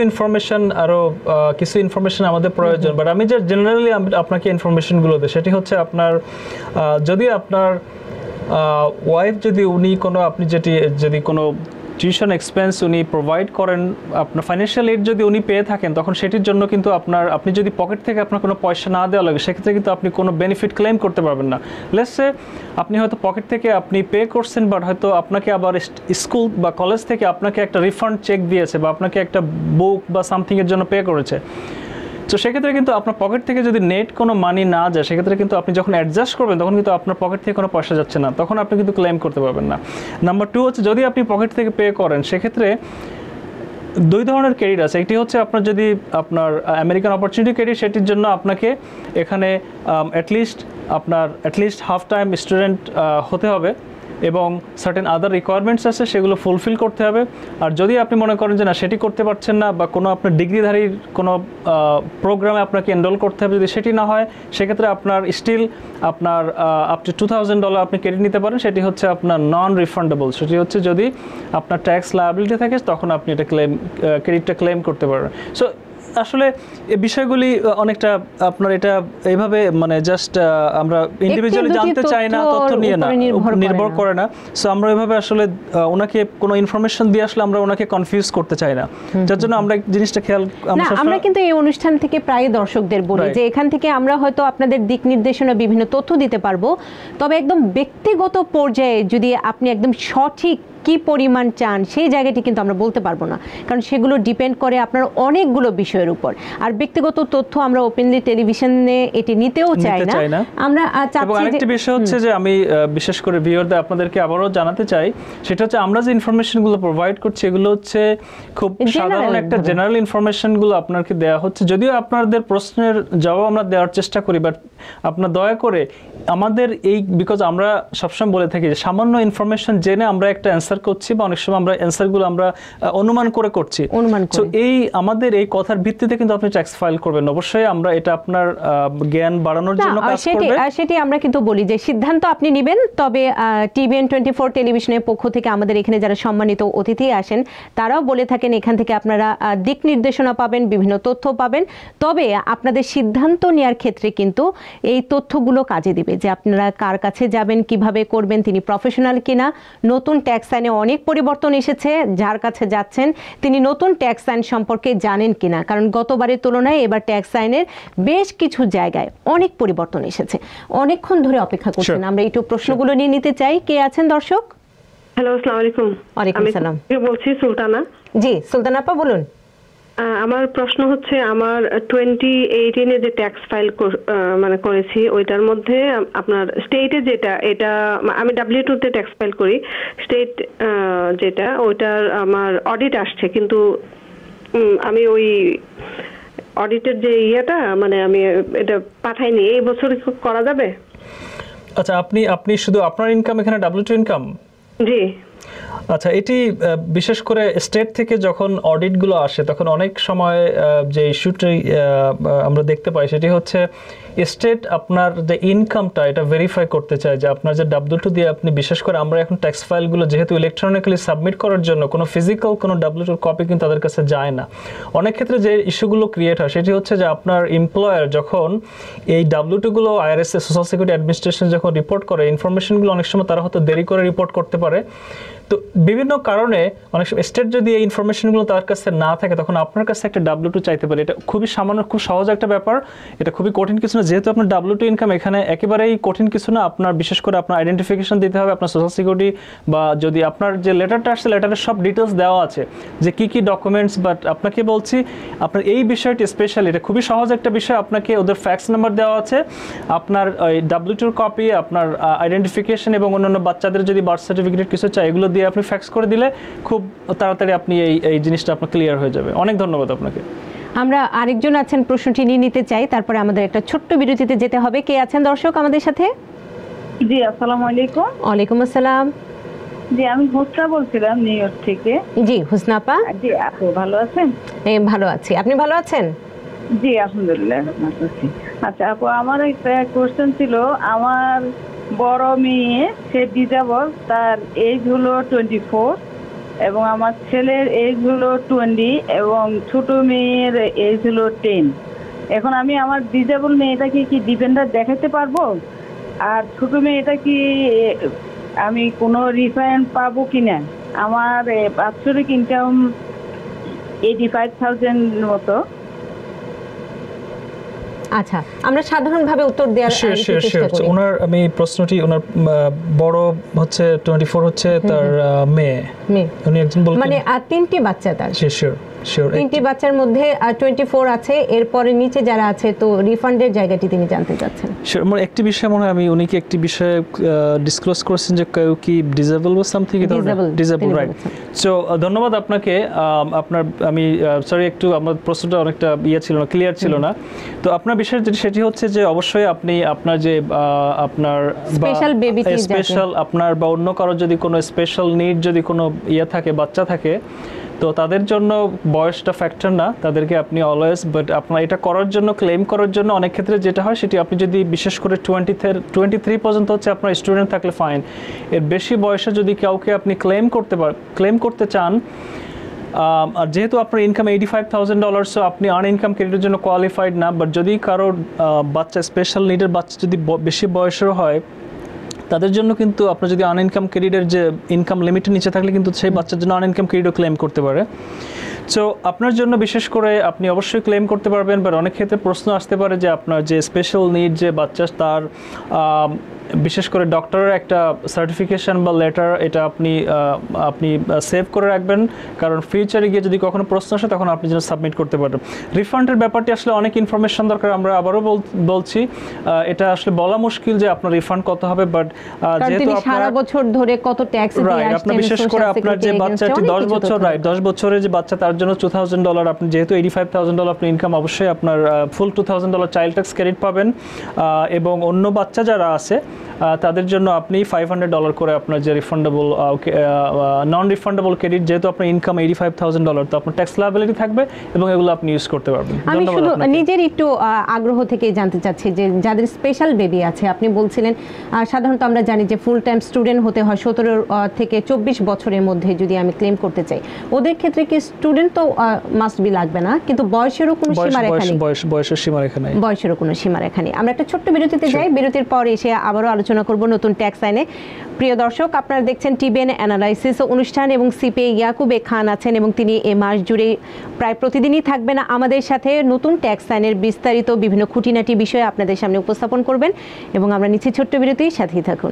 ইনফরমেশন আমাদের প্রয়োজন, বাট আমি যে জেনারেলি আপনাকে ইনফরমেশনগুলো দিই সেটি হচ্ছে আপনার যদি আপনার ওয়াইফ যদি উনি কোনো যদি কোনো টিউশন এক্সপেন্স উনি প্রোভাইড করেন, আপনার ফাইন্যান্সিয়াল এইড যদি উনি পেয়ে থাকেন তখন সেটির জন্য কিন্তু আপনি যদি পকেট থেকে আপনার কোনো পয়সা না দেওয়া লাগে সেক্ষেত্রে কিন্তু আপনি কোনো বেনিফিট ক্লেম করতে পারবেন না। লেটস সে আপনি হয়তো পকেট থেকে আপনি পে করছেন, বাট হয়তো আপনাকে আবার স্কুল বা কলেজ থেকে আপনাকে একটা রিফান্ড চেক দিয়েছে বা আপনাকে একটা বুক বা সামথিংয়ের জন্য পে করেছে। তো সেক্ষেত্রে কিন্তু আপনার পকেট থেকে যদি নেট কোনো মানি না যায় সেক্ষেত্রে কিন্তু আপনি যখন অ্যাডজাস্ট করবেন তখন কিন্তু আপনার পকেট থেকে কোনো পয়সা যাচ্ছে না, তখন আপনি কিন্তু ক্লেম করতে পারবেন না। নাম্বার 2 হচ্ছে যদি আপনি পকেট থেকে পে করেন সেক্ষেত্রে 2 ধরনের ক্রেডিট আছে। একটি হচ্ছে আপনার যদি আপনার আমেরিকান অপরচুনিটি ক্রেডিট, সেটির জন্য আপনাকে এখানে অ্যাটলিস্ট হাফ টাইম স্টুডেন্ট হতে হবে এবং সার্টেন আদার রিকোয়ারমেন্টস আছে সেগুলো ফুলফিল করতে হবে। আর যদি আপনি মনে করেন যে না সেটি করতে পারছেন না বা কোনো আপনার ডিগ্রিধারীর কোনো প্রোগ্রামে আপনাকে এনরোল করতে হবে, যদি সেটি না হয় সেক্ষেত্রে আপনার স্টিল আপনার আপ টু $2,000 আপনি ক্রেডিট নিতে পারেন। সেটি হচ্ছে আপনার নন রিফান্ডেবল, সেটি হচ্ছে যদি আপনার ট্যাক্স লায়াবিলিটি থাকে তখন আপনি এটা ক্রেডিটটা ক্লেম করতে পারবেন। সো আসলে এই বিষয়গুলি অনেকটা আপনার এটা এইভাবে মানে জাস্ট আমরা ইন্ডিভিজুয়ালি জানতে চাই না, তথ্য নিয়ে না নির্ভর করে না। সো আমরা এইভাবে আসলে ওনাকে কোনো ইনফরমেশন দিয়ে আসলে আমরা ওনাকে কনফিউজ করতে চাই না, যার জন্য আমরা জিনিসটা খেয়াল আমরা কিন্তু এই অনুষ্ঠান থেকে প্রায় দর্শকদের বলি যে এখান থেকে আমরা হয়তো আপনাদের দিক নির্দেশনা বিভিন্ন তথ্য দিতে পারবো, তবে একদম ব্যক্তিগত পর্যায়ে যদি আপনি একদম সঠিক কি পরিমাণ চান সেই জায়গাটি কিন্তু আমরা বলতে পারবো না, কারণ সেগুলো ডিপেন্ড করে আপনার অনেকগুলো বিষয়ের উপর। আর ব্যক্তিগত তথ্য আমরা ওপেনলি টেলিভিশনে এটি নিতেও চাই না। আমরা এবং আরেকটা বিষয় হচ্ছে যে আমি বিশেষ করে ভিউয়ারদের আপনাদেরকে আবারও জানাতে চাই, সেটা হচ্ছে আমরা যে ইনফরমেশনগুলো প্রোভাইড করছি এগুলো হচ্ছে খুব সাধারণ একটা জেনারেল ইনফরমেশনগুলো আপনাকে দেওয়া হচ্ছে, যদিও আপনাদের প্রশ্নের জবাব আমরা দেওয়ার চেষ্টা করি, বাট আপনার দয়া করে আমাদের বিকজ আমরা সবসময় বলে থাকি যে সামান্য ইনফরমেশন জেনে আমরা একটা অ্যান্সার অ্যান্সার করছি বা অনেক সময় আমরা অ্যান্সারগুলো আমরা অনুমান করে করছি। তো এই আমাদের এই কথার ভিত্তিতে কিন্তু আপনি ট্যাক্স ফাইল করবেন, অবশ্যই আমরা এটা আপনার জ্ঞান বাড়ানোর জন্য কাজ করবে। সেটি আমরা কিন্তু বলি যে সিদ্ধান্ত আপনি নেবেন, তবে টিভিএন 24 টেলিভিশনের পক্ষ থেকে আমাদের এখানে যারা সম্মানিত অতিথি আসেন তারাও বলে থাকেন এখান থেকে আপনারা দিক নির্দেশনা পাবেন, বিভিন্ন তথ্য পাবেন, তবে আপনাদের সিদ্ধান্ত নেওয়ার ক্ষেত্রে কিন্তু এই তথ্যগুলো কাজে দিবে যে আপনারা কার কাছে যাবেন, কিভাবে করবেন, তিনি প্রফেশনাল কিনা, নতুন ট্যাক্স আইনে অনেক পরিবর্তন এসেছে, যার কাছে যাচ্ছেন তিনি নতুন ট্যাক্স আইন সম্পর্কে জানেন কিনা, কারণ গতবারের তুলনায় এবার ট্যাক্স আইনের বেশ কিছু জায়গায় অনেক পরিবর্তন এসেছে। অনেকক্ষণ ধরে অপেক্ষা করছেন, আমরা একটু প্রশ্নগুলো নিয়ে নিতে চাই। কে আছেন দর্শক? হ্যালো, আসসালামু আলাইকুম। ওয়ালাইকুম আসসালাম। আমি বলছি সুলতানা। জি সুলতানা আপা বলুন। আমার প্রশ্ন হচ্ছে, আমার 2018 এ যে ট্যাক্স ফাইল মানে করেছি ওইটার মধ্যে আপনার স্টেটে যেটা, এটা আমি W2 তে ট্যাক্স ফাইল করি, স্টেট যেটা ওইটার আমার অডিট আসছে, কিন্তু আমি ওই অডিটের যে মানে আমি এটা পাঠাইনি। এই বছর করা যাবে? আচ্ছা, আপনি শুধু আপনার ইনকাম এখানে W2 ইনকাম? জি। আচ্ছা, এটি বিশেষ করে স্টেট থেকে যখন অডিটগুলো আসে তখন অনেক সময় যে ইস্যুটি আমরা দেখতে পাই সেটি হচ্ছে স্টেট আপনার যে ইনকামটা এটা ভেরিফাই করতে চায় যে আপনার যে W2 দিয়ে আপনি, বিশেষ করে আমরা এখন ট্যাক্স ফাইলগুলো যেহেতু ইলেকট্রনিক্যালি সাবমিট করার জন্য কোনো ফিজিক্যাল কোনো W2 কপি কিন্তু তাদের কাছে যায় না। অনেক ক্ষেত্রে যে ইস্যুগুলো ক্রিয়েট হয় সেটি হচ্ছে যে আপনার এমপ্লয়ার যখন এই W2গুলো IRS সোশ্যাল সিকিউরিটি অ্যাডমিনিস্ট্রেশন যখন রিপোর্ট করে, ইনফরমেশনগুলো অনেক সময় তারা হয়তো দেরি করে রিপোর্ট করতে পারে। তো বিভিন্ন কারণে অনেক সময় স্টেট যদি এই ইনফরমেশনগুলো তার কাছে না থাকে তখন আপনার কাছে একটা W2 চাইতে পারে। এটা খুবই সামান্য, খুব সহজ একটা ব্যাপার, এটা খুবই কঠিন কিছু না। যেহেতু আপনার W2 ইনকাম এখানে একেবারেই কঠিন কিছু না। আপনার বিশেষ করে আপনার আইডেন্টিফিকেশন দিতে হবে, আপনার সোশ্যাল সিকিউরিটি, বা যদি আপনার যে লেটারটা আসছে লেটারের সব ডিটেলস দেওয়া আছে যে কি কি ডকুমেন্টস। বাট আপনাকে বলছি আপনার এই বিষয়টি স্পেশালি এটা খুবই সহজ একটা বিষয়। আপনাকে ওদের ফ্যাক্স নাম্বার দেওয়া আছে, আপনার ওই W2 কপি, আপনার আইডেন্টিফিকেশন এবং অন্যান্য বাচ্চাদের যদি বার্থ সার্টিফিকেট কিছু চাই এগুলো দিয়ে আপনি ফ্যাক্স করে দিলে খুব তাড়াতাড়ি আপনি এই জিনিসটা আপনার ক্লিয়ার হয়ে যাবে। অনেক ধন্যবাদ আপনাকে। আমরা আরেকজন আছেন, প্রশ্নটি নিয়ে নিতে চাই, তারপরে আমাদের একটা ছোট্ট বিরতিতে যেতে হবে। কে আছেন দর্শক আমাদের সাথে? জি, আসসালামু আলাইকুম। ওয়ালাইকুম আসসালাম। জি, আমি হুসনা বলছিলাম নিউ ইয়র্ক থেকে। জি হুসনা আপা। জি, আপনি ভালো আছেন? ভালো আছি, আপনি ভালো আছেন? জি আলহামদুলিল্লাহ ভালো আছি। আচ্ছা আপু, আমার একটা কোশ্চেন ছিল। আমার বড় মেয়ে, সে ডিজেবল, তার এজ হলো 24 এবং আমার ছেলের এজ হলো 20 এবং ছোট মেয়ের এজ হলো 10। এখন আমি আমার ডিজেবল মেয়েটাকে কি ডিপেন্ডার দেখাতে পারবো? আর ছোট মেয়েটা কি আমি কোনো রিফান্ড পাবো কিনা? আমার বাৎসরিক ইনকাম 85,000 মতো। আচ্ছা, আমরা সাধারণভাবে উত্তর দেওয়ার চেষ্টা করি। ওনার আমি প্রশ্নটি, ওনার বড় হচ্ছে 24 হচ্ছে তার মেয়ে, উনি একজন বলছেন মানে তিনটি বাচ্চা তার। শিওর তিনটি বাচ্চার মধ্যে 24 আছে, এরপরে নিচে যারা আছে, তো রিফান্ডের জায়গাটি তিনি জানতে চাচ্ছেন। মানে একটি বিষয় মনে হয় আমি উনি কি একটি বিষয়ে ডিসক্লোজ করেছেন যে কেউ কি ডিসেবল বা সামথিং ডিসেবল, রাইট? সো ধন্যবাদ আপনাকে। আপনার আমি সরি, একটু আমার প্রশ্নটা অনেকটা ছিল না, ক্লিয়ার ছিল না। তো আপনার বিষয় যেটি সেটি হচ্ছে যে অবশ্যই আপনি আপনার যে আপনার স্পেশাল আপনার বা অন্য কারো যদি কোনো স্পেশাল নিড যদি কোনো থাকে, বাচ্চা থাকে, তো তাদের জন্য বয়সটা ফ্যাক্টর না, তাদেরকে আপনি অলওয়েজ, বাট আপনার এটা করার জন্য, ক্লেম করার জন্য অনেক ক্ষেত্রে যেটা হয় সেটি আপনি যদি বিশেষ করে 23 পর্যন্ত হচ্ছে আপনার স্টুডেন্ট থাকলে ফাইন। এর বেশি বয়সে যদি কাউকে আপনি ক্লেম করতে চান, আর যেহেতু আপনার ইনকাম $85,000, সো আপনি আনইনকাম ক্রেডিটের জন্য কোয়ালিফাইড না। বাট যদি কারোর বাচ্চা, স্পেশাল নিডের বাচ্চা যদি বেশি বয়সের হয়, তাদের জন্য কিন্তু আপনার যদি আনইনকাম ক্রেডিটের যে ইনকাম লিমিটের নিচে থাকলে কিন্তু সেই বাচ্চার জন্য আনইনকাম ক্রেডিটও ক্লেম করতে পারে। সো আপনার জন্য বিশেষ করে আপনি অবশ্যই ক্লেম করতে পারবেন। বাট অনেক ক্ষেত্রে প্রশ্ন আসতে পারে যে আপনার যে স্পেশাল নিড যে বাচ্চা, তার বিশেষ করে ডক্টরের একটা সার্টিফিকেশন বা লেটার, এটা আপনি সেভ করে রাখবেন, কারণ ফিউচারে গিয়ে যদি কখনো প্রশ্ন আসে তখন আপনি যেন সাবমিট করতে পারেন। রিফান্ডের ব্যাপারটি আসলে অনেক ইনফরমেশন দরকার, আমরা আবারও বলছি, এটা আসলে বলা মুশকিল যে আপনার রিফান্ড কত হবে। বাট যেহেতু সারা বছর ধরে কত ট্যাক্স দিয়ে আসছেন, আপনার বিশেষ করে আপনার যে বাচ্চাটি 10 বছর, রাইট, 10 বছরের যে বাচ্চা, তার জন্য $2,000 আপনি যেহেতু $85,000 আপনার ইনকাম, অবশ্যই আপনার ফুল $2,000 চাইল্ড ট্যাক্স ক্রেডিট পাবেন। এবং অন্য বাচ্চা যারা আছে তাদের জন্য আপনি $500 করে আপনার যে রিফান্ডেবল নন রিফান্ডেবল ক্রেডিট, যেহেতু আপনার ইনকাম $85,000 তো আপনার ট্যাক্স লায়াবিলিটি থাকবে এবং এগুলো আপনি ইউজ করতে পারবেন। আমি শুধু নিজের একটু আগ্রহ থেকে জানতে চাচ্ছি যে যাদের স্পেশাল বেবি আছে, আপনি বলছিলেন সাধারণত আমরা জানি যে ফুল টাইম স্টুডেন্ট হতে হয় 17 থেকে 24 বছরের মধ্যে যদি আমি ক্লেম করতে চাই, ওদের ক্ষেত্রে কি স্টুডেন্ট তো মাস্ট বি লাগবে না, কিন্তু বয়সেরও কোনো সীমারেখা নেই? বয়সের সীমারেখা নেই, বয়সেরও কোনো সীমারেখা নেই। আমরা একটা ছোট্ট বিরতিতে যাই, বিরতির পর এসে আবারও আলোচনা করব নতুন ট্যাক্স আইনে। প্রিয় দর্শক, আপনারা দেখছেন টিবিএন অ্যানালাইসিস অনুষ্ঠান এবং সিপিএ ইয়াকুব খান আছেন এবং তিনি এ মাস জুড়ে প্রায় প্রতিদিনই থাকবেন আমাদের সাথে। নতুন ট্যাক্স আইনের বিস্তারিত বিভিন্ন খুঁটিনাটি বিষয় আপনাদের সামনে উপস্থাপন করবেন এবং আমরা নিচ্ছি ছোট্ট বিরতি, সাথেই থাকুন।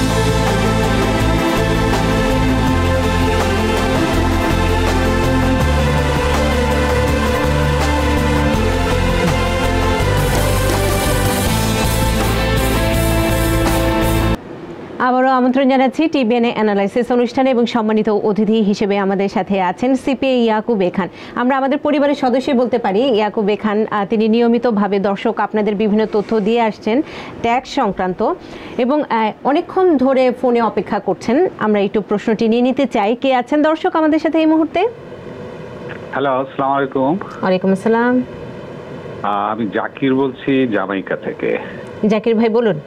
আবারও আমন্ত্রণ জানাচ্ছি টিবিএন অ্যানালাইসিস অনুষ্ঠানে এবং সম্মানিত অতিথি হিসেবে আমাদের সাথে আছেন সিপিএ ইয়াকুব খান। আমরা আমাদের পরিবারের সদস্যই বলতে পারি ইয়াকুব খান। তিনি নিয়মিতভাবে দর্শক আপনাদের বিভিন্ন তথ্য দিয়ে আসছেন ট্যাক্স সংক্রান্ত এবং অনেকক্ষণ ধরে ফোনে অপেক্ষা করছেন। আমরা একটু প্রশ্নটি নিয়ে নিতে চাই। কে আছেন দর্শক আমাদের সাথে এই মুহূর্তে? হ্যালো, আসসালামু আলাইকুম। ওয়ালাইকুম আসসালাম। আমি জাকির বলছি জামাইকা থেকে। জাকির ভাই বলুন।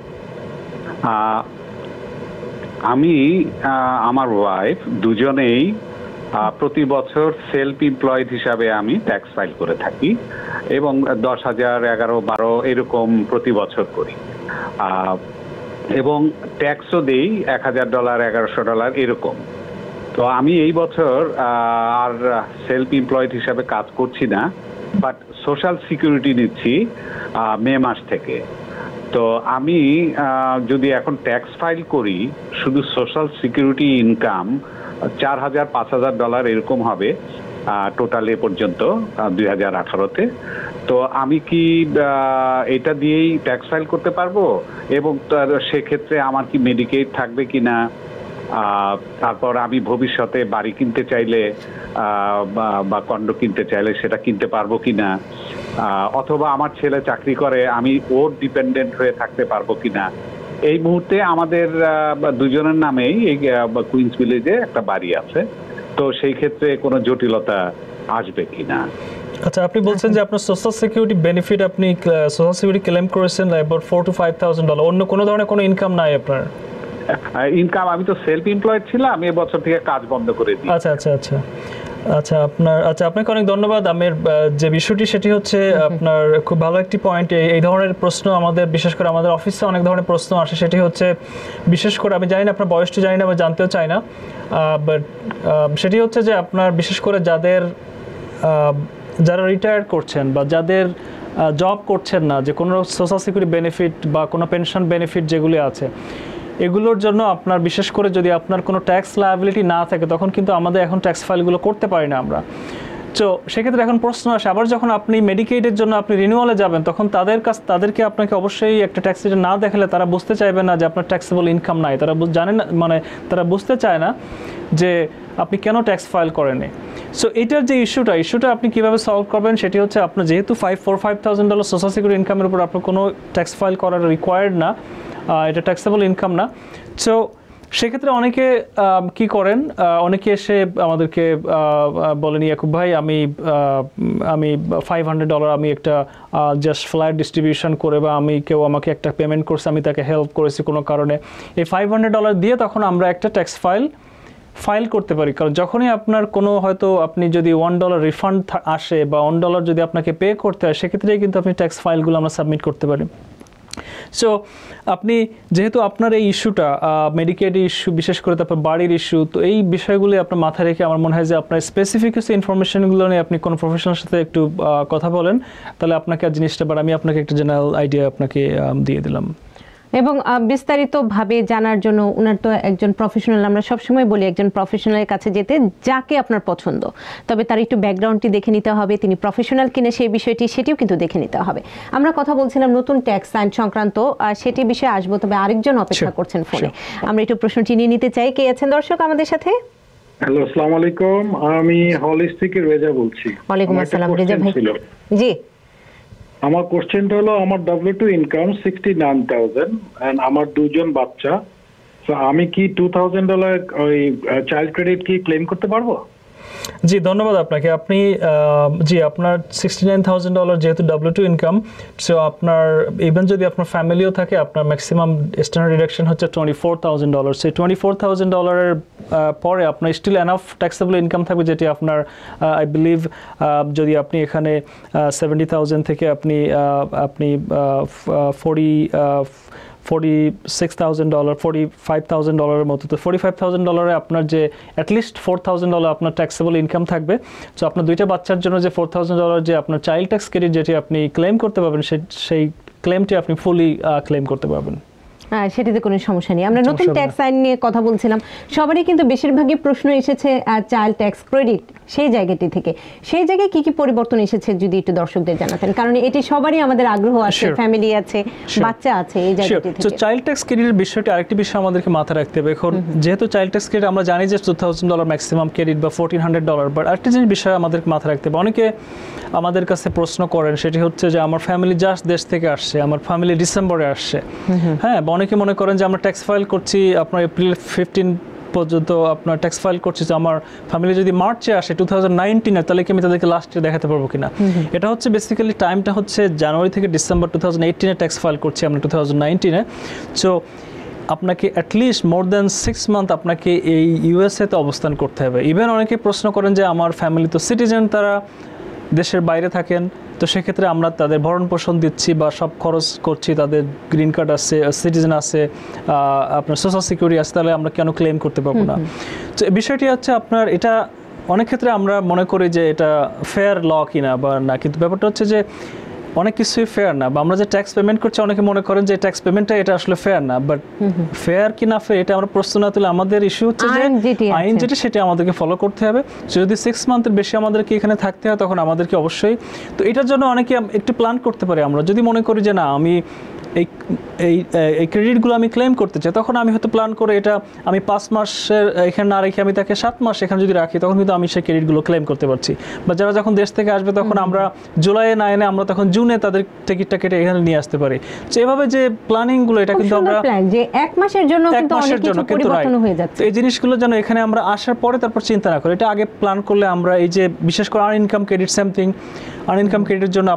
আমি আমার ওয়াইফ দুজনেই প্রতি বছর সেলফ এমপ্লয়েড হিসাবে আমি ট্যাক্স ফাইল করে থাকি এবং 10,000, 11, 12 এরকম প্রতি বছর করি এবং ট্যাক্সও দেই $1,000, $1,100 এরকম। তো আমি এই বছর আর সেলফ এমপ্লয়েড হিসাবে কাজ করছি না, বাট সোশ্যাল সিকিউরিটি নিচ্ছি মে মাস থেকে। তো আমি যদি এখন ট্যাক্স ফাইল করি, শুধু সোশ্যাল সিকিউরিটি ইনকাম $4,000, $5,000 এরকম হবে টোটাল এ পর্যন্ত 2018-তে। তো আমি কি এটা দিয়েই ট্যাক্স ফাইল করতে পারবো? এবং সেক্ষেত্রে আমার কি মেডিকেড থাকবে কিনা? তারপর আমি ভবিষ্যতে বাড়ি কিনতে চাইলে বা কন্ডো কিনতে চাইলে সেটা কিনতে পারবো কিনা, অথবা আমার ছেলে চাকরি করে, আমি ওর ডিপেন্ডেন্ট হয়ে থাকতে পারবো কিনা। এই মুহূর্তে আমাদের দুজনের নামেই এই কুইন্স ভিলেজে একটা বাড়ি আছে, তো সেই ক্ষেত্রে কোনো জটিলতা আসবে কিনা? আচ্ছা, আপনি বলছেন যে আপনার সোশ্যাল সিকিউরিটি বেনিফিট, আপনি সোশ্যাল সিকিউরিটি ক্লেম করেছেন অ্যাবাউট $4,000 to $5,000, অন্য কোনো ধরনের কোনো ইনকাম নাই আপনার? ইনকাম, আমি তো সেলফ এমপ্লয়েড ছিলাম, এই বছর থেকে কাজ বন্ধ করে দিই। আচ্ছা আচ্ছা আচ্ছা আচ্ছা আপনাকে অনেক ধন্যবাদ। আমার যে বিষয়টি সেটি হচ্ছে আপনার খুব ভালো একটি পয়েন্ট। এই ধরনের প্রশ্ন আমাদের, বিশেষ করে আমাদের অফিসে অনেক ধরনের প্রশ্ন আসে। সেটি হচ্ছে বিশেষ করে, আমি জানি না আপনার বয়সটি, জানি না বা জানতেও চাই না, বাট সেটি হচ্ছে যে আপনার বিশেষ করে যারা রিটায়ার করছেন বা যাদের জব করছেন না, যে কোনো সোশ্যাল সিকিউরিটি বেনিফিট বা কোনো পেনশন বেনিফিট যেগুলি আছে, এগুলোর জন্য আপনার বিশেষ করে যদি আপনার কোনো ট্যাক্স লায়াবিলিটি না থাকে, তখন কিন্তু আমাদের এখন ট্যাক্স ফাইলগুলো করতে পারি না আমরা। তো সেক্ষেত্রে এখন প্রশ্ন আসে, আবার যখন আপনি মেডিকেডের জন্য আপনি রিনিউয়ালে যাবেন, তখন তাদেরকে আপনাকে অবশ্যই একটা ট্যাক্স রিটার্ন না দেখালে তারা বুঝতে চাইবে না যে আপনার ট্যাক্সেবল ইনকাম নাই। তারা জানেন না, মানে তারা বুঝতে চায় না যে আপনি কেন ট্যাক্স ফাইল করেনি। সো এটার যে ইস্যুটা আপনি কীভাবে সলভ করবেন, সেটি হচ্ছে আপনার যেহেতু $5,000 সোশ্যাল সিকিউরিটি ইনকামের উপর আপনার কোনো ট্যাক্স ফাইল করার রিকোয়ার্ড না, এটা ট্যাক্সেবল ইনকাম না। সো সেক্ষেত্রে অনেকে কি করেন, অনেকে এসে আমাদেরকে বলেন, ইয়াকুব ভাই আমি $500 আমি একটা জাস্ট ফ্ল্যাট ডিস্ট্রিবিউশন করে, বা কেউ আমাকে একটা পেমেন্ট করছে, আমি তাকে হেল্প করেছি কোনো কারণে, এই $500 দিয়ে তখন আমরা একটা ট্যাক্স ফাইল করতে পারি। কারণ যখনই আপনার কোনো, হয়তো আপনি যদি $1 রিফান্ড আসে বা $1 যদি আপনাকে পে করতে হয়, সেক্ষেত্রেই কিন্তু আপনি ট্যাক্স ফাইলগুলো আমরা সাবমিট করতে পারি। সো আপনি যেহেতু আপনার এই ইস্যুটা মেডিকেড ইস্যু, বিশেষ করে তারপর বাড়ির ইস্যু, তো এই বিষয়গুলি আপনার মাথায় রেখে আমার মনে হয় যে আপনার স্পেসিফিক কিছু ইনফরমেশনগুলো নিয়ে আপনি কোনো প্রফেশনালের সাথে একটু কথা বলেন, তাহলে আপনাকে আর জিনিসটা, আমি আপনাকে একটা জেনারেল আইডিয়া আপনাকে দিয়ে দিলাম। এবং বিস্তারিতভাবে জানার জন্য ওনার তো একজন প্রফেশনাল, আমরা সবসময় বলি একজন প্রফেশনালের কাছে যেতে, যাকে আপনার পছন্দ, তবে তার একটু ব্যাকগ্রাউন্ডটি দেখে নিতে হবে, তিনি প্রফেশনাল কিনা সেই বিষয়টি সেটিও কিন্তু দেখে নিতে হবে। আমরা কথা বলছিলাম নতুন ট্যাক্স আইন সংক্রান্ত, সেটি বিষয়ে আসবো, তবে আরেকজন অপেক্ষা করছেন ফোনে। আমরা একটু প্রশ্নটি নিয়ে নিতে চাই। কে আছেন দর্শক আমাদের সাথে? হ্যালো, আসসালামু আলাইকুম। আমি হলিস থেকে রেজা বলছি। ওয়ালাইকুম আসসালাম রেজা ভাই। জি, আমার কোশ্চেনটা হলো, আমার W2 ইনকাম 69,000 এন্ড আমার দুজন বাচ্চা। তো আমি কি $2,000 ওই চাইল্ড ক্রেডিট কি ক্লেম করতে পারবো? জি, ধন্যবাদ আপনাকে। আপনি জি, আপনার $69,000 যেহেতু W2 ইনকাম, সো আপনার ইভেন যদি আপনার ফ্যামিলিও থাকে, আপনার ম্যাক্সিমাম স্ট্যান্ডার্ড ডিডাকশন হচ্ছে $24,000। সেই $24,000 পরে আপনার স্টিল এনাফ ট্যাক্সেবল ইনকাম থাকবে, যেটি আপনার আই বিলিভ যদি আপনি এখানে 70,000 থেকে আপনি $46,000 $45,000 মতো, তো $45,000 আপনার যে অ্যাটলিস্ট $4,000 আপনার ট্যাক্সেবল ইনকাম থাকবে। সো আপনার দুইটা বাচ্চার জন্য যে $4,000 যে আপনার চাইল্ড ট্যাক্স ক্রেডিট যেটি আপনি ক্লেম করতে পারবেন, সেই ক্লেমটি আপনি ফুলি ক্লেম করতে পারবেন। সেটাতে কোনো সমস্যা নেই। আমরা নতুন ট্যাক্স আইন নিয়ে কথা বলছিলাম, সবারই কিন্তু বেশিরভাগই প্রশ্ন এসেছে চাইল্ড ট্যাক্স ক্রেডিট সেই জায়গাটি থেকে। সেই জায়গায় কি কি পরিবর্তন এসেছে যদি একটু দর্শকদের জানাতেন, কারণ এটি সবারই আমাদের আগ্রহ আছে, ফ্যামিলি আছে, বাচ্চা আছে এই জায়গাটি থেকে। তো চাইল্ড ট্যাক্স ক্রেডিটের বিষয়টি আরেকটি বিষয় আমাদেরকে মাথায় রাখতে হবে। এখন যেহেতু চাইল্ড ট্যাক্স ক্রেডিট আমরা জানি যে $2,000 ম্যাক্সিমাম ক্রেডিট বা $1,400, বাট আরেকটি জিনিস বিষয় আমাদেরকে মাথায় রাখতে হবে। অনেকে আমাদের কাছে প্রশ্ন করেন, সেটি হচ্ছে যে আমার ফ্যামিলি জাস্ট দেশ থেকে আসছে, আমার ফ্যামিলি ডিসেম্বরে আসছে, হ্যাঁ, অনেকে মনে করেন যে আমরা ট্যাক্স ফাইল করছি আপনার এপ্রিল 15 পর্যন্ত আপনার ট্যাক্স ফাইল করছি, যে আমার ফ্যামিলি যদি মার্চে আসে 2019-এ, তাহলে কি আমি তাদেরকে লাস্ট ইয়ার দেখাতে পারবো কিনা। এটা হচ্ছে বেসিক্যালি টাইমটা হচ্ছে জানুয়ারি থেকে ডিসেম্বর 2018-এ ট্যাক্স ফাইল করছি আমরা 2019-এ। সো আপনাকে অ্যাটলিস্ট মোর দ্যান 6 মান্থ আপনাকে এই ইউএসএতে অবস্থান করতে হবে। ইভেন অনেকে প্রশ্ন করেন যে আমার ফ্যামিলি তো সিটিজেন, তারা দেশের বাইরে থাকেন, তো সেক্ষেত্রে আমরা তাদের ভরণ পোষণ দিচ্ছি বা সব খরচ করছি, তাদের গ্রিন কার্ড আছে, সিটিজেন আছে, আপনার সোশ্যাল সিকিউরিটি আছে, তাহলে আমরা কেন ক্লেম করতে পারবো না। তো বিষয়টি হচ্ছে আপনার এটা অনেক ক্ষেত্রে আমরা মনে করি যে এটা ফেয়ার ল কিনা বা না, কিন্তু ব্যাপারটা হচ্ছে যে অনেক কিছুই ফেয়ার না, বা আমরা যে ট্যাক্স পেমেন্ট করছি অনেকে মনে করেন যে ট্যাক্স পেমেন্টটা এটা আসলে ফেয়ার না, বাট ফেয়ার কি না ফেয়ার এটা আমরা প্রশ্ন না তুলে আমাদের ইস্যু হচ্ছে যে আইন যেটা সেটা আমাদেরকে ফলো করতে হবে। যদি 6 মান্থের বেশি আমাদেরকে এখানে থাকতে হয়, তখন আমাদেরকে অবশ্যই, তো এটার জন্য অনেকে একটু প্ল্যান করতে পারে। আমরা যদি মনে করি যে না, আমি এই ক্রেডিটগুলো আমি ক্লেম করতে চাই, তখন আমি হয়তো প্ল্যান করে এটা আমি 5 মাসের এখানে না রেখে আমি তাকে 7 মাস এখানে যদি রাখি, তখন কিন্তু আমি সেই ক্রেডিটগুলো ক্লেম করতে পারছি। বা যারা যখন দেশ থেকে আসবে, তখন আমরা জুলাইয়ে না এনে আমরা তখন জুনে তাদের টিকিটটা কেটে এখানে নিয়ে আসতে পারি। তো এভাবে যে প্ল্যানিংগুলো, এটা কিন্তু আমরা যে 1 মাসের জন্য কিন্তু অনেক কিছু পরিবর্তন হয়ে যাচ্ছে, এই জিনিসগুলো যেন এখানে আমরা আসার পরে তারপর চিন্তা না করি, এটা আগে প্ল্যান করলে আমরা এই যে বিশেষ করে আনইনকাম ক্রেডিট সামথিং আনইনকাম ক্রেডিটের জন্য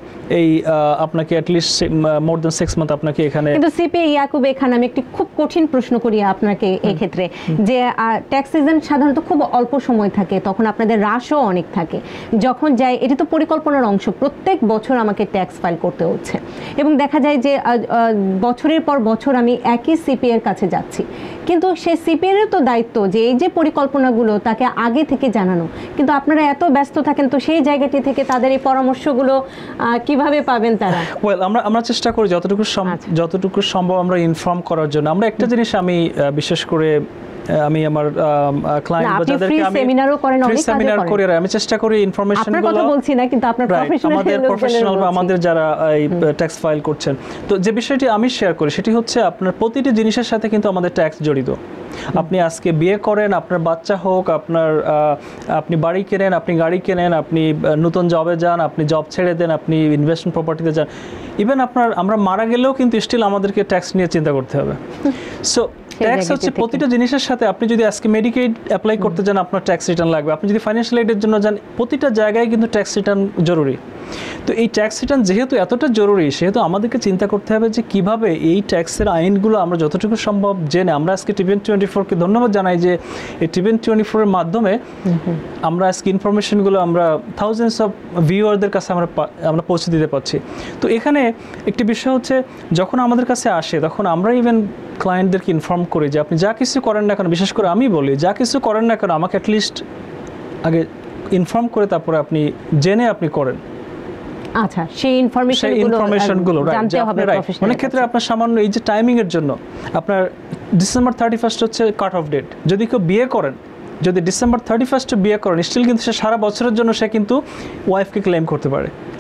আপনাকে অ্যাটলিস্ট মোর দ্যান 6 মান্থ আপনাকে এখানে। কিন্তু সিপিএ ইয়াকুব, এখানে আমি একটি খুব কঠিন প্রশ্ন করি আপনাকে এই ক্ষেত্রে, যে ট্যাক্স সিজন সাধারণত খুব অল্প সময় থাকে, তখন আপনাদের রাশও অনেক থাকে, যখন যায় এটি তো পরিকল্পনার অংশ, প্রত্যেক বছর আমাকে ট্যাক্স ফাইল করতে হচ্ছে, এবং দেখা যায় যে বছরের পর বছর আমি একই সিপিএ এর কাছে যাচ্ছি, কিন্তু সেই সিপিএ এর তো দায়িত্ব যে এই যে পরিকল্পনাগুলো তাকে আগে থেকে জানানো, কিন্তু আপনারা এত ব্যস্ত থাকেন, তো সেই জায়গাটি থেকে তাদের এই পরামর্শগুলো কিভাবে পাবেন তারা? ওয়েল, আমরা চেষ্টা করি যতটুকু সম্ভব আমরা ইনফর্ম করার জন্য। আমরা একটা জিনিস আমি বিশেষ করে আমি আমার ক্লায়েন্ট বা যাদেরকে আমি সেমিনারও করেন, অনেক সেমিনার করি, আমি চেষ্টা করি ইনফরমেশনগুলো, আপনার কথা বলছি না, কিন্তু আপনার প্রফেশনাল আমাদের যারা এই ট্যাক্স ফাইল করছেন, তো যে বিষয়টি আমি শেয়ার করি সেটি হচ্ছে আপনার প্রতিটি জিনিসের সাথে কিন্তু আমাদের ট্যাক্স জড়িত। আপনি আজকে বিয়ে করেন, আপনার বাচ্চা হোক, আপনি বাড়ি কেনেন, আপনি গাড়ি কেনেন, আপনি নতুন জবে যান, আপনি জব ছেড়ে দেন, আপনি ইনভেস্টমেন্ট প্রপার্টিতে যান, ইভেন আমরা মারা গেলেও কিন্তু স্টিল আমাদেরকে ট্যাক্স নিয়ে চিন্তা করতে হবে। সো ট্যাক্স হচ্ছে প্রতিটা জিনিসের সাথে। আপনি যদি আজকে মেডিকেড অ্যাপ্লাই করতে যান, আপনার ট্যাক্স রিটার্ন লাগবে। আপনি যদি ফাইন্যান্সিয়াল এইডের জন্য যান, প্রতিটা জায়গায় কিন্তু ট্যাক্স রিটার্ন জরুরি। তো এই ট্যাক্স রিটার্ন যেহেতু এতটা জরুরি, সেহেতু আমাদেরকে চিন্তা করতে হবে যে কিভাবে এই ট্যাক্সের আইনগুলো আমরা যতটুকু সম্ভব জেনে, আমরা আজকে TVN24-কে ধন্যবাদ জানাই যে এই TVN24-এর মাধ্যমে আমরা আজকে ইনফরমেশনগুলো আমরা থাউজেন্ডস অফ ভিউয়ারদের কাছে আমরা পৌঁছে দিতে পারছি। তো এখানে একটি বিষয় হচ্ছে, যখন আমাদের কাছে আসে, তখন আমরা ইভেন ক্লায়েন্টদেরকে ইনফর্ম করি যে আপনি যা কিছু করেন না কেন, বিশেষ করে আমি বলি, যা কিছু করেন না কেন আমাকে অ্যাটলিস্ট আগে ইনফর্ম করে তারপরে আপনি জেনে আপনি করেন। আচ্ছা, সেই ইনফরমেশনগুলো জানতে হবে প্রফেশনাল। অনেক ক্ষেত্রে আপনার সামান্য এই যে টাইমিং এর জন্য আপনার ডিসেম্বর 31 হচ্ছে কাট অফ ডেট। যদি কেউ বিয়ে করেন, যদি ডিসেম্বর 31 বিয়ে করেন, স্টিল কিন্তু সে সারা বছরের জন্য সে কিন্তু ওয়াইফকে ক্লেম করতে পারে।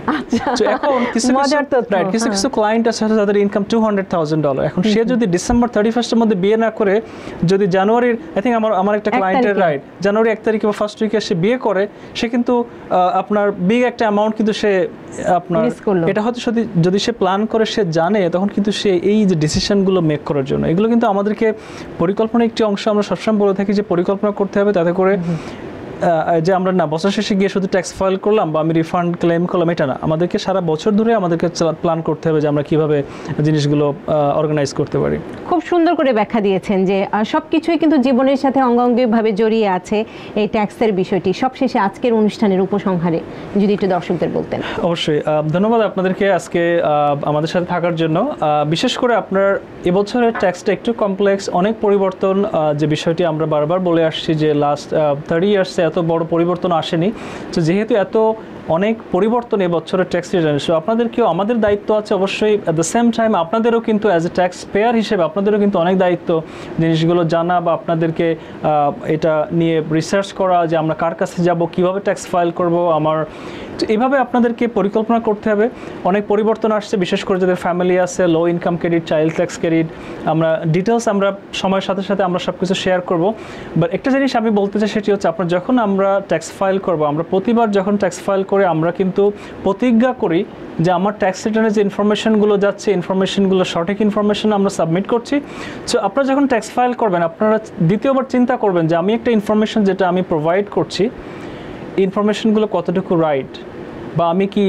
আচ্ছা, তো এখন কিছু কিছু ক্লায়েন্ট আছে যাদের ইনকাম $200,000, এখন সে যদি ডিসেম্বর 31 মধ্যে বিয়ে না করে যদি জানুয়ারির আই থিঙ্ক আমার একটা ক্লায়েন্টের জানুয়ারি 1 তারিখে বা ফার্স্ট উইকে সে বিয়ে করে, সে কিন্তু আপনার বিগ একটা অ্যামাউন্ট কিন্তু সে আপনার এটা হয়তো যদি সে প্ল্যান করে সে জানে, তখন কিন্তু সে এই যে ডিসিশনগুলো মেক করার জন্য এগুলো কিন্তু আমাদেরকে পরিকল্পনার একটি অংশ। আমরা সবসময় বলে থাকি যে পরিকল্পনা করতে হবে, তাতে করে যে আমরা না বছর শেষে গিয়ে শুধু ট্যাক্স ফাইল করলাম বা আমি রিফান্ড ক্লেম করলাম, এটা না, আমাদেরকে সারা বছর ধরে আমাদেরকে প্ল্যান করতে হবে যে আমরা কিভাবে জিনিসগুলো অর্গানাইজ করতে পারি। খুব সুন্দর করে ব্যাখ্যা দিয়েছেন যে সবকিছুই কিন্তু জীবনের সাথে অঙ্গাঙ্গিভাবে জড়িয়ে আছে এই ট্যাক্সের বিষয়টি। সবশেষে আজকের অনুষ্ঠানের উপসংহারে যদি একটু দর্শকদের বলতেন। অবশ্যই, ধন্যবাদ আপনাদেরকে আজকে আমাদের সাথে থাকার জন্য। বিশেষ করে আপনার এবছরের ট্যাক্সটা একটু কমপ্লেক্স, অনেক পরিবর্তন, যে বিষয়টি আমরা বারবার বলে আসছি যে লাস্ট 30 ইয়ার্সে এত বড় পরিবর্তন আসেনি। তো যেহেতু এত অনেক পরিবর্তন এবছরের ট্যাক্স রিটার্ন, সো আপনাদেরকেও আমাদের দায়িত্ব আছে অবশ্যই, অ্যাট দ্য সেম টাইম আপনাদেরও কিন্তু অ্যাজ এ ট্যাক্স পেয়ার হিসেবে আপনাদেরও কিন্তু অনেক দায়িত্ব জিনিসগুলো জানা বা আপনাদেরকে এটা নিয়ে রিসার্চ করা যে আমরা কার কাছে যাব, কিভাবে ট্যাক্স ফাইল করব। তো এইভাবে আপনাদেরকে পরিকল্পনা করতে হবে। অনেক পরিবর্তন আসছে, বিশেষ করে যাদের ফ্যামিলি আছে, low income credit, child tax credit, আমরা ডিটেলস আমরা সময়ের সাথে সাথে আমরা সব কিছু শেয়ার করবো। বাট একটা জিনিস আমি বলতে চাই, সেটি হচ্ছে আপনার যখন আমরা ট্যাক্স ফাইল করবো, আমরা প্রতিবার যখন ট্যাক্স ফাইল করে আমরা কিন্তু প্রতিজ্ঞা করি যে আমার ট্যাক্স রিটার্নে যে ইনফরমেশনগুলো যাচ্ছে, ইনফরমেশনগুলো সঠিক ইনফরমেশন আমরা সাবমিট করছি। সো আপনারা যখন ট্যাক্স ফাইল করবেন, আপনারা দ্বিতীয়বার চিন্তা করবেন যে আমি একটা ইনফরমেশন যেটা আমি প্রোভাইড করছি, ইনফরমেশনগুলো কতটুকু রাইট, বা আমি কি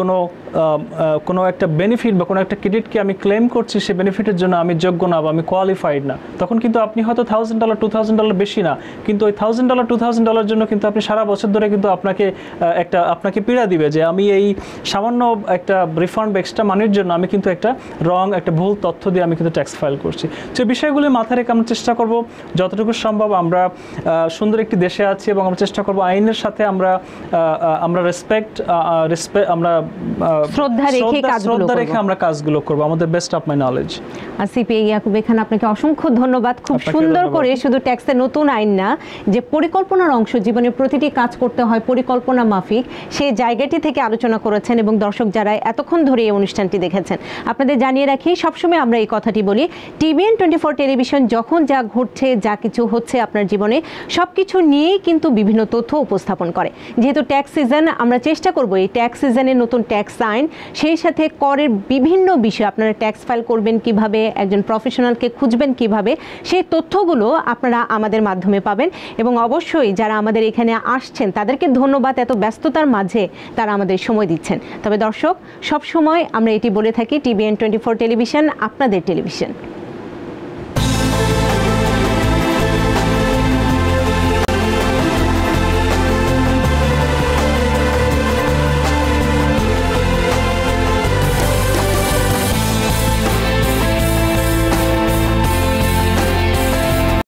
কোনো একটা বেনিফিট বা কোনো একটা ক্রেডিটকে আমি ক্লেম করছি, সে বেনিফিটের জন্য আমি যোগ্য না বা আমি কোয়ালিফাইড না। তখন কিন্তু আপনি হয়তো $1,000 $2,000 বেশি না, কিন্তু ওই $1,000 $2,000 জন্য কিন্তু আপনি সারা বছর ধরে কিন্তু আপনাকে পীড়া দিবে যে আমি এই সামান্য একটা রিফান্ড বা এক্সট্রা মানির জন্য আমি কিন্তু একটা ভুল তথ্য দিয়ে আমি কিন্তু ট্যাক্স ফাইল করছি। তো এই বিষয়গুলি মাথায় রেখে আমরা চেষ্টা করব যতটুকু সম্ভব, আমরা সুন্দর একটি দেশে আছি এবং আমরা চেষ্টা করব আইনের সাথে আমরা রেসপেক্ট আমরা শ্রদ্ধা রেখে আমরা কাজগুলো করব আমাদের best of my knowledge. CPA Yakub Khan, আপনাকে অসংখ্য ধন্যবাদ। খুব সুন্দর করে শুধু ট্যাক্সের নতুন আইন না, যে পরিকল্পনার অংশ, জীবনের প্রতিটি কাজ করতে হয় পরিকল্পনা মাফিক, সেই জায়গাটি থেকে আলোচনা করেছেন। এবং দর্শক যারা এতক্ষণ ধরে এই অনুষ্ঠানটি দেখেছেন, আপনাদের জানিয়ে রাখি, সবসময় আমরা এই কথাটি বলি, TVN 24 টেলিভিশন যখন যা ঘটছে, যা কিছু হচ্ছে আপনার জীবনে, সব কিছু নিয়েই কিন্তু বিভিন্ন তথ্য উপস্থাপন করে। যেহেতু ট্যাক্স সিজন, আমরা চেষ্টা করব এই ট্যাক্স সিজনের নতুন ট্যাক্স আইন, সেই সাথে করের বিভিন্ন বিষয়, আপনারা ট্যাক্স ফাইল করবেন কিভাবে, একজন প্রফেশনালকে খুঁজবেন কিভাবে, সেই তথ্যগুলো আপনারা আমাদের মাধ্যমে পাবেন। এবং অবশ্যই যারা আমাদের এখানে আসছেন তাদেরকে ধন্যবাদ, এত ব্যস্ততার মাঝে তারা আমাদের সময় দিচ্ছেন। তবে দর্শক, সব সময় আমরা এটি বলে থাকি, TVN 24 টেলিভিশন আপনাদের টেলিভিশন।